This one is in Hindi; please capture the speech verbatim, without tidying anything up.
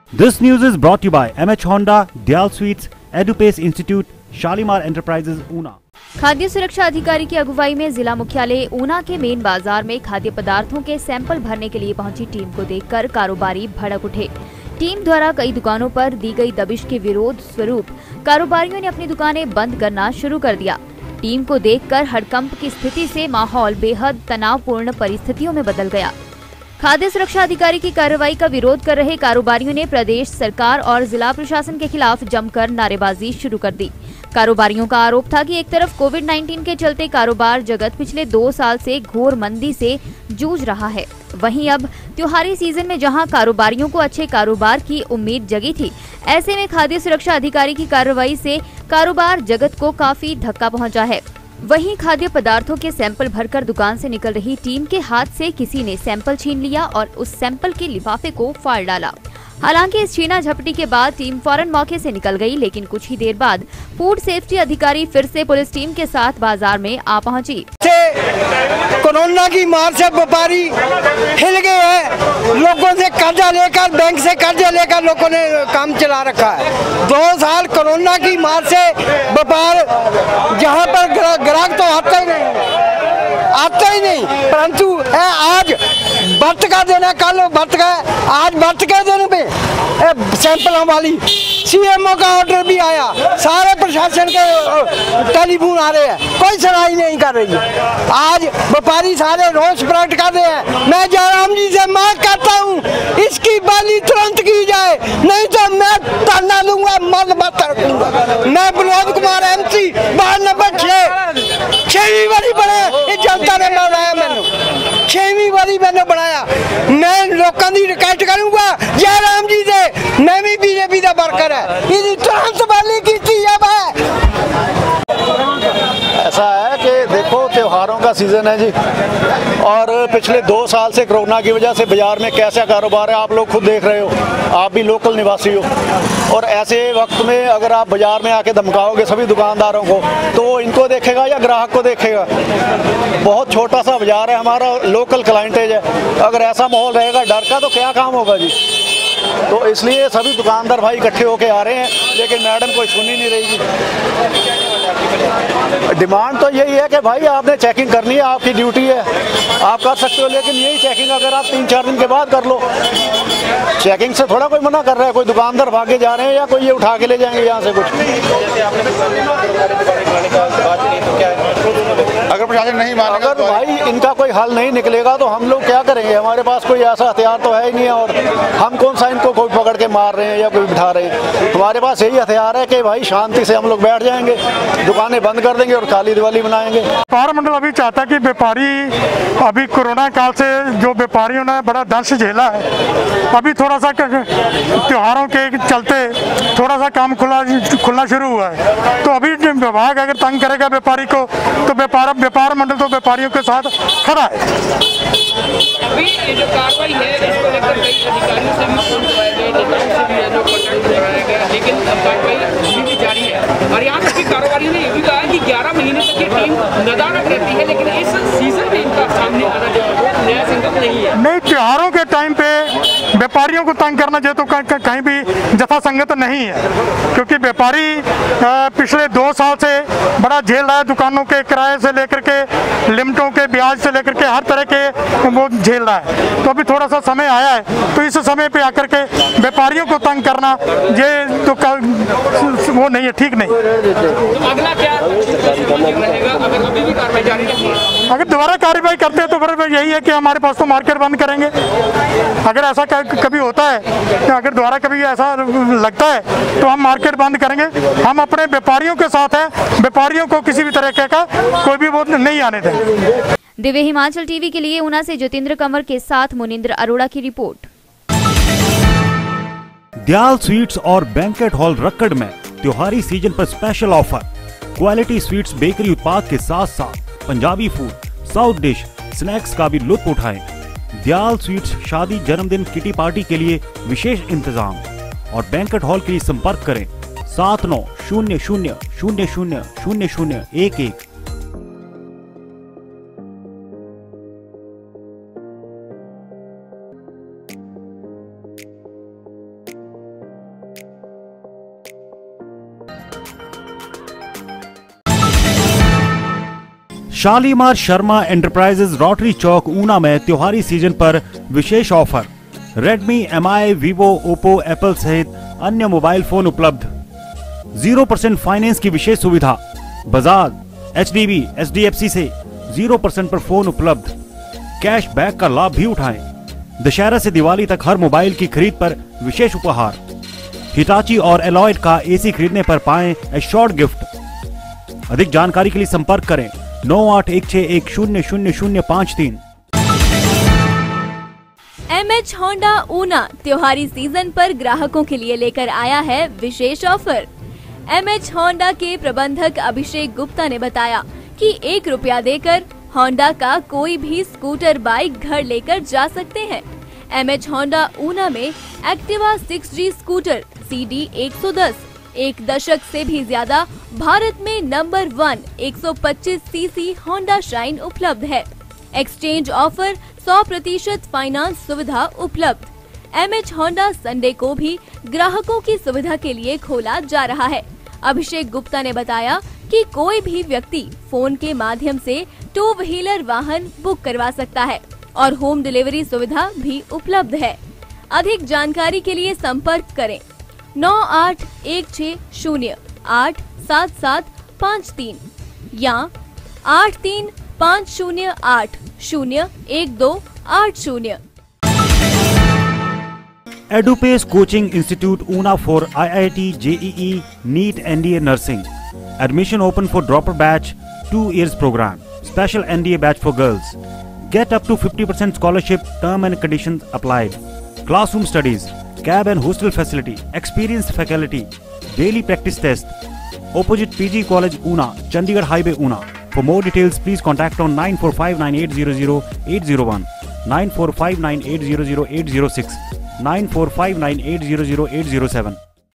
This news is brought to you by M H Honda, Dayal Sweets, Edupace Institute, Shalimar Enterprises, Una। खाद्य सुरक्षा अधिकारी की अगुवाई में जिला मुख्यालय ऊना के मेन बाजार में खाद्य पदार्थों के सैंपल भरने के लिए पहुंची टीम को देखकर कारोबारी भड़क उठे। टीम द्वारा कई दुकानों पर दी गई दबिश के विरोध स्वरूप कारोबारियों ने अपनी दुकानें बंद करना शुरू कर दिया। टीम को देखकर हड़कंप की स्थिति से माहौल बेहद तनावपूर्ण परिस्थितियों में बदल गया। खाद्य सुरक्षा अधिकारी की कार्रवाई का विरोध कर रहे कारोबारियों ने प्रदेश सरकार और जिला प्रशासन के खिलाफ जमकर नारेबाजी शुरू कर दी। कारोबारियों का आरोप था कि एक तरफ कोविड उन्नीस के चलते कारोबार जगत पिछले दो साल से घोर मंदी से जूझ रहा है, वहीं अब त्योहारी सीजन में जहां कारोबारियों को अच्छे कारोबार की उम्मीद जगी थी, ऐसे में खाद्य सुरक्षा अधिकारी की कार्रवाई से कारोबार जगत को काफी धक्का पहुंचा है। वहीं खाद्य पदार्थों के सैंपल भरकर दुकान से निकल रही टीम के हाथ से किसी ने सैंपल छीन लिया और उस सैंपल के लिफाफे को फाड़ डाला। हालांकि इस छीना झपटी के बाद टीम फौरन मौके से निकल गई, लेकिन कुछ ही देर बाद फूड सेफ्टी अधिकारी फिर से पुलिस टीम के साथ बाजार में आ पहुंची। कोरोना की मार से व्यापारी हिल गए हैं। लोगों से कर्जा लेकर, बैंक से कर्जा लेकर लोगों ने काम चला रखा है। दो साल कोरोना की मार से व्यापार, जहाँ पर ग्राहक तो आता ही नहीं आता ही नहीं परंतु आज बर्त का देना, कल बर्त का, आज बर्त के दिन में सैंपलों वाली सीएमओ का ऑर्डर भी आया। सारे प्रशासन के टेलीफोन आ रहे हैं, कोई सुनाई नहीं कर रही है। आज व्यापारी सारे रोष प्रकट कर रहे हैं। मैं जयराम जी से मांग करता हूँ इसकी बहाली तुरंत की जाए, नहीं तो मैं धरना दूंगा, मत मत रखूंगा। मैं Vinod Kumar MC ward number छह छवी वाली बने जनता ने बनाया, मैंने छवी वाली मैंने बनाया। मैं लोगों की रिक्वेस्ट करूंगा जयराम जी से, मैं भी बीजेपी का वर्कर है, इसकी तुरंत बहाली की जाए। ऐसा है कि देखो त्योहारों का सीजन है जी, और पिछले दो साल से कोरोना की वजह से बाजार में कैसा कारोबार है आप लोग खुद देख रहे हो, आप भी लोकल निवासी हो। और ऐसे वक्त में अगर आप बाजार में आके धमकाओगे सभी दुकानदारों को, तो वो इनको देखेगा या ग्राहक को देखेगा। बहुत छोटा सा बाजार है हमारा, लोकल क्लाइंटेज है। अगर ऐसा माहौल रहेगा डर का, तो क्या काम होगा जी। तो इसलिए सभी दुकानदार भाई इकट्ठे होके आ रहे हैं, लेकिन मैडम कोई सुन ही नहीं रही जी। डिमांड तो यही है कि भाई आपने चेकिंग करनी है, आपकी ड्यूटी है, आप कर सकते हो, लेकिन यही चेकिंग अगर आप तीन चार दिन के बाद कर लो। चेकिंग से थोड़ा कोई मना कर रहा है, कोई दुकानदार भागे जा रहे हैं या कोई ये उठा के ले जाएंगे यहाँ से कुछ। अगर प्रशासन नहीं मानेगा, अगर भाई इनका कोई हल नहीं निकलेगा तो हम लोग क्या करेंगे। हमारे पास कोई ऐसा हथियार तो है ही नहीं है, और हम कौन सा इनको कोई पकड़ के मार रहे हैं या कोई बिठा रहे हैं। हमारे पास यही हथियार है कि भाई शांति से हम लोग बैठ जाएंगे, दुकानें बंद कर देंगे और काली दिवाली मनाएंगे। व्यापार मंडल अभी चाहता है कि व्यापारी अभी कोरोना काल से जो व्यापारियों ने बड़ा दंश झेला है, अभी थोड़ा सा त्योहारों के चलते थोड़ा सा काम खुला खुलना शुरू हुआ है, तो अभी विभाग अगर तंग करेगा व्यापारी को, तो व्यापार व्यापार मंडल तो व्यापारियों के साथ खड़ा है। अभी ये जो कार्रवाई है इसको लेकर कई अधिकारियों से भी फोन लगाए गए, नेताओं से भी जो कॉन्टैक्ट लगाया गया, लेकिन कार्रवाई अभी भी जारी है। और यहाँ तक कि कारोबारियों ने ये भी कहा कि ग्यारह महीने तक ये टीम नदारत रहती है, लेकिन इस सीजन में इनका सामने आना जो नया संकल्प नहीं है। नहीं, त्योहारों के टाइम पे व्यापारियों को तंग करना जो तो कहीं भी जथा संगत नहीं है, क्योंकि व्यापारी पिछले दो साल से बड़ा झेल रहा है। दुकानों के किराए से लेकर के, लिमिटों के ब्याज से लेकर के हर तरह के वो झेल रहा है। तो अभी थोड़ा सा समय आया है, तो इस समय पे आकर के व्यापारियों को तंग करना ये तो वो नहीं है, ठीक नहीं। तो अगला क्या रहेगा अगर अभी भी कार्रवाई जारी रहेगी? अगर दोबारा कार्रवाई करते हैं तो फिर यही है कि हमारे पास तो मार्केट बंद करेंगे। अगर ऐसा कभी होता है, अगर दोबारा कभी ऐसा लगता है तो हम मार्केट बंद करेंगे। हम अपने व्यापारियों के साथ हैं, व्यापारियों को किसी भी तरह का कोई भी वो नहीं आने देंगे। दिव्य हिमाचल टीवी के लिए ऊना से ज्योतिंद्र कंवर के साथ मुनिंद्र अरोड़ा की रिपोर्ट। दयाल स्वीट्स और बैंकेट हॉल रक्कड़ में त्योहारी सीजन पर special offer. Quality sweets bakery उत्पाद के साथ साथ Punjabi food, south dish, snacks का भी लुत्फ उठाएं। दयाल स्वीट्स शादी, जन्मदिन, किटी पार्टी के लिए विशेष इंतजाम और बैंकेट हॉल के लिए संपर्क करें सात नौ शून्य शून्य शून्य शून्य शून्य शून्य एक एक। शालीमार शर्मा एंटरप्राइजेज रोटरी चौक ऊना में त्योहारी सीजन पर विशेष offer. Redmi, M I, Vivo, Oppo, Apple सहित अन्य मोबाइल फोन उपलब्ध। जीरो परसेंट फाइनेंस की विशेष सुविधा। Bajaj, H D B, H D F C से जीरो परसेंट पर फोन उपलब्ध। कैश बैक का लाभ भी उठाएं। दशहरा से दिवाली तक हर मोबाइल की खरीद पर विशेष उपहार। हिटाची और एलॉयड का एसी खरीदने पर पाएं एश्योर्ड गिफ्ट। अधिक जानकारी के लिए संपर्क करें नौ आठ एक छह एक शून्य शून्य शून्य पाँच तीन। एम एच होंडा ऊना त्योहारी सीजन पर ग्राहकों के लिए लेकर आया है विशेष ऑफर। एम एच होंडा के प्रबंधक अभिषेक गुप्ता ने बताया कि एक रुपया देकर होंडा का कोई भी स्कूटर बाइक घर लेकर जा सकते हैं। एम एच होंडा ऊना में Activa six G scooter C D एक सौ दस एक दशक से भी ज्यादा भारत में नंबर वन एक सौ पच्चीस सीसी होंडा शाइन उपलब्ध है। एक्सचेंज ऑफर, सौ प्रतिशत फाइनेंस सुविधा उपलब्ध। एम एच होंडा संडे को भी ग्राहकों की सुविधा के लिए खोला जा रहा है। अभिषेक गुप्ता ने बताया कि कोई भी व्यक्ति फोन के माध्यम से टू व्हीलर वाहन बुक करवा सकता है और होम डिलीवरी सुविधा भी उपलब्ध है। अधिक जानकारी के लिए संपर्क करें नौ आठ एक छह शून्य आठ सात सात पाँच तीन या आठ तीन पाँच शून्य आठ शून्य एक दो आठ शून्य। Edupace coaching institute Una for I I T, J E E, NEET, N D A nursing. Admission open for dropper batch, two years program. Special N D A batch for girls. Get up to fifty percent scholarship, term and conditions applied. Classroom studies, cab and hostel facility, experienced faculty, daily practice test. Opposite P G College Una, Chandigarh Highway Una. For more details, please contact on nine four five nine eight zero zero eight zero one, nine four five nine eight zero zero eight zero six, nine four five nine eight zero zero eight zero seven.